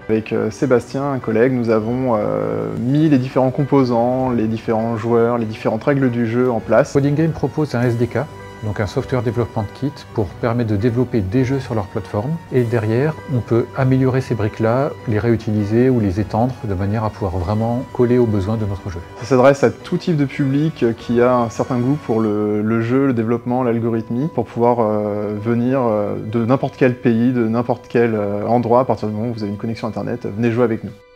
Avec Sébastien, un collègue, nous avons mis les différents composants, les différents joueurs, les différentes règles du jeu en place. Coding Game propose un SDK, donc un Software Development Kit, pour permettre de développer des jeux sur leur plateforme. Et derrière, on peut améliorer ces briques-là, les réutiliser ou les étendre de manière à pouvoir vraiment coller aux besoins de notre jeu. Ça s'adresse à tout type de public qui a un certain goût pour le jeu, le développement, l'algorithmie, pour pouvoir venir de n'importe quel pays, de n'importe quel endroit. À partir du moment où vous avez une connexion internet, venez jouer avec nous.